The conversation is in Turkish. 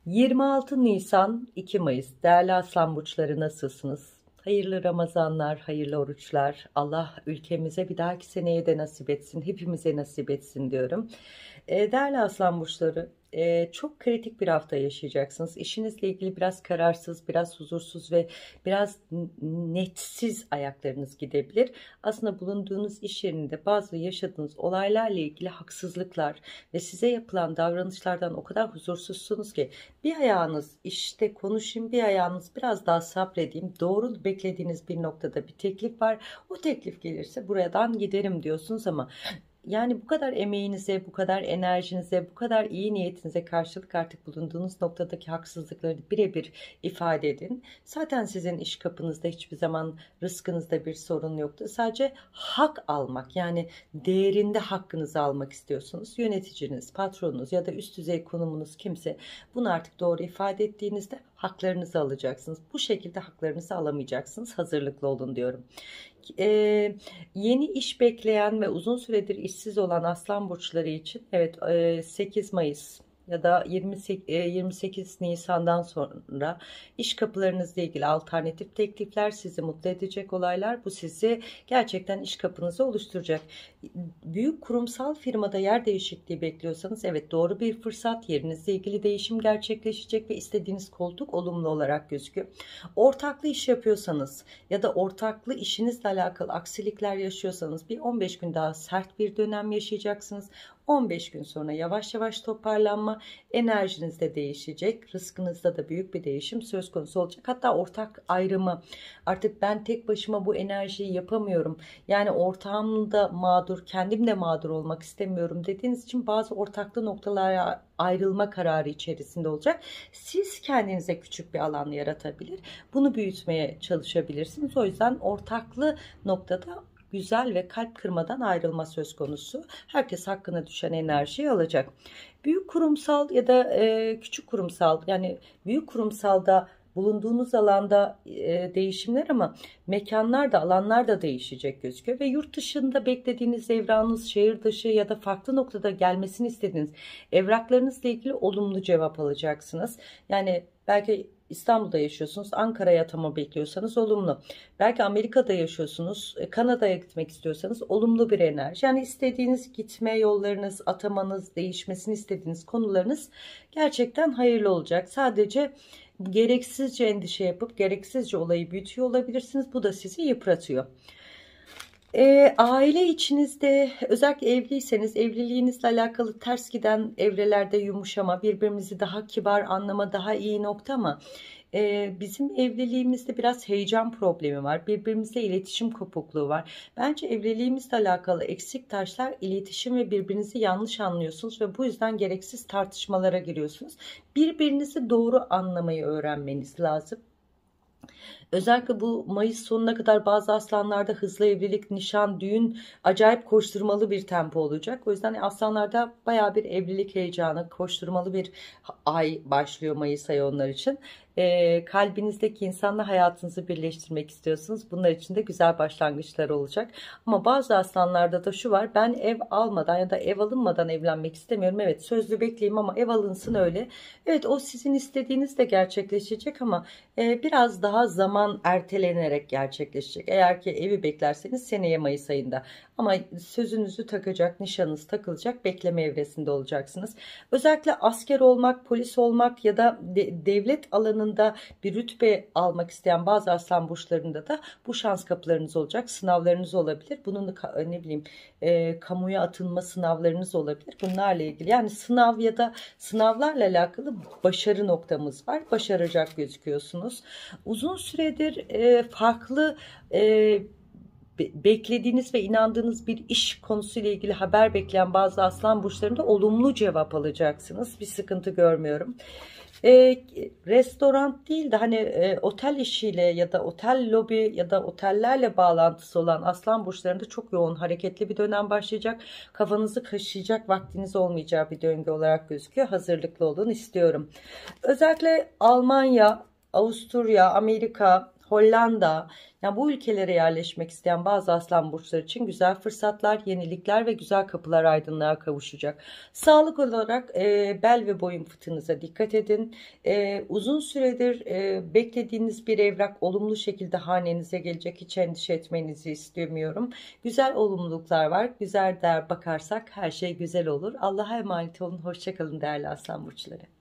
26 Nisan 2 Mayıs değerli Aslan burçları, nasılsınız? Hayırlı Ramazanlar, hayırlı oruçlar. Allah ülkemize bir dahaki seneye de nasip etsin, hepimize nasip etsin diyorum. Değerli Aslan burçları, çok kritik bir hafta yaşayacaksınız. İşinizle ilgili biraz kararsız, biraz huzursuz ve biraz netsiz ayaklarınız gidebilir. Aslında bulunduğunuz iş yerinde bazı yaşadığınız olaylarla ilgili haksızlıklar ve size yapılan davranışlardan o kadar huzursuzsunuz ki bir ayağınız işte konuşayım, bir ayağınız biraz daha sabredeyim. Doğru beklediğiniz bir noktada bir teklif var. O teklif gelirse buradan giderim diyorsunuz ama yani bu kadar emeğinize, bu kadar enerjinize, bu kadar iyi niyetinize karşılık artık bulunduğunuz noktadaki haksızlıkları birebir ifade edin. Zaten sizin iş kapınızda hiçbir zaman rızkınızda bir sorun yoktu. Sadece hak almak, yani değerinde hakkınızı almak istiyorsunuz. Yöneticiniz, patronunuz ya da üst düzey konumunuz kimse bunu artık doğru ifade ettiğinizde haklarınızı alacaksınız. Bu şekilde haklarınızı alamayacaksınız. Hazırlıklı olun diyorum. Yeni iş bekleyen ve uzun süredir işsiz olan aslan burçları için evet, 8 Mayıs ya da 28 Nisan'dan sonra iş kapılarınızla ilgili alternatif teklifler, sizi mutlu edecek olaylar, bu sizi gerçekten iş kapınızı oluşturacak. Büyük kurumsal firmada yer değişikliği bekliyorsanız evet, doğru bir fırsat, yerinizle ilgili değişim gerçekleşecek ve istediğiniz koltuk olumlu olarak gözüküyor. Ortaklı iş yapıyorsanız ya da ortaklı işinizle alakalı aksilikler yaşıyorsanız bir 15 gün daha sert bir dönem yaşayacaksınız. 15 gün sonra yavaş yavaş toparlanma, enerjiniz de değişecek. Rızkınızda da büyük bir değişim söz konusu olacak. Hatta ortak ayrımı, artık ben tek başıma bu enerjiyi yapamıyorum. Yani ortağım da mağdur, kendim de mağdur olmak istemiyorum dediğiniz için bazı ortaklı noktalara ayrılma kararı içerisinde olacak. Siz kendinize küçük bir alan yaratabilir, bunu büyütmeye çalışabilirsiniz. O yüzden ortaklı noktada güzel ve kalp kırmadan ayrılma söz konusu. Herkes hakkına düşen enerjiyi alacak. Büyük kurumsal ya da küçük kurumsal, yani büyük kurumsalda bulunduğunuz alanda değişimler ama mekanlar da alanlar da değişecek gözüküyor. Ve yurt dışında beklediğiniz evranınız, şehir dışı ya da farklı noktada gelmesini istediğiniz evraklarınızla ilgili olumlu cevap alacaksınız. Yani belki İstanbul'da yaşıyorsunuz, Ankara'ya atama bekliyorsanız olumlu. Belki Amerika'da yaşıyorsunuz, Kanada'ya gitmek istiyorsanız olumlu bir enerji. Yani istediğiniz gitme yollarınız, atamanız, değişmesini istediğiniz konularınız gerçekten hayırlı olacak. Sadece gereksizce endişe yapıp gereksizce olayı büyütüyor olabilirsiniz. Bu da sizi yıpratıyor. Aile içinizde, özellikle evliyseniz evliliğinizle alakalı ters giden evrelerde yumuşama, birbirimizi daha kibar anlama, daha iyi nokta ama bizim evliliğimizde biraz heyecan problemi var. Birbirimizle iletişim kopukluğu var. Bence evliliğimizle alakalı eksik taşlar iletişim ve birbirinizi yanlış anlıyorsunuz ve bu yüzden gereksiz tartışmalara giriyorsunuz. Birbirinizi doğru anlamayı öğrenmeniz lazım. Özellikle bu Mayıs sonuna kadar bazı aslanlarda hızlı evlilik, nişan, düğün acayip koşturmalı bir tempo olacak. O yüzden aslanlarda baya bir evlilik heyecanı, koşturmalı bir ay başlıyor Mayıs ayı onlar için. Kalbinizdeki insanla hayatınızı birleştirmek istiyorsunuz. Bunlar için de güzel başlangıçlar olacak. Ama bazı aslanlarda da şu var: ben ev almadan ya da ev alınmadan evlenmek istemiyorum. Evet, sözlü bekleyeyim ama ev alınsın öyle. Evet, o sizin istediğiniz de gerçekleşecek ama biraz daha zaman ertelenerek gerçekleşecek. Eğer ki evi beklerseniz seneye Mayıs ayında. Ama sözünüzü takacak, nişanınız takılacak, bekleme evresinde olacaksınız. Özellikle asker olmak, polis olmak ya da devlet alanında bir rütbe almak isteyen bazı aslan burçlarında da bu şans kapılarınız olacak. Sınavlarınız olabilir. Bunun da ne bileyim kamuya atılma sınavlarınız olabilir. Bunlarla ilgili, yani sınav ya da sınavlarla alakalı başarı noktamız var. Başaracak gözüküyorsunuz. Uzun süredir farklı beklediğiniz ve inandığınız bir iş konusuyla ilgili haber bekleyen bazı aslan burçlarında olumlu cevap alacaksınız. Bir sıkıntı görmüyorum. Restoran değil de hani otel işiyle ya da otel lobi ya da otellerle bağlantısı olan aslan burçlarında çok yoğun hareketli bir dönem başlayacak. Kafanızı kaşıyacak vaktiniz olmayacağı bir döngü olarak gözüküyor. Hazırlıklı olun istiyorum. Özellikle Almanya, Avusturya, Amerika, Hollanda, yani bu ülkelere yerleşmek isteyen bazı aslan burçları için güzel fırsatlar, yenilikler ve güzel kapılar aydınlığa kavuşacak. Sağlık olarak bel ve boyun fıtığınıza dikkat edin. Uzun süredir beklediğiniz bir evrak olumlu şekilde hanenize gelecek. Hiç endişe etmenizi istemiyorum. Güzel olumluluklar var. Güzel değer bakarsak her şey güzel olur. Allah'a emanet olun. Hoşça kalın değerli aslan burçları.